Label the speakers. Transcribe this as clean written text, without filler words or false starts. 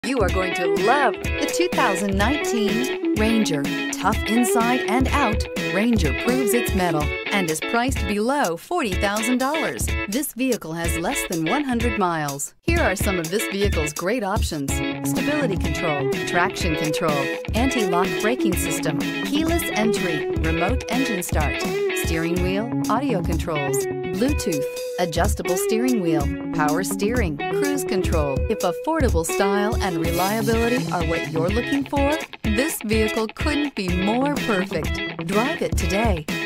Speaker 1: You are going to love the 2019 Ranger. Tough inside and out, Ranger proves its mettle and is priced below $40,000. This vehicle has less than 100 miles. Here are some of this vehicle's great options: stability control, traction control, anti-lock braking system, keyless entry, remote engine start, steering wheel audio controls, Bluetooth, adjustable steering wheel, power steering, cruise control. If affordable style and reliability are what you're looking for, this vehicle couldn't be more perfect. Drive it today.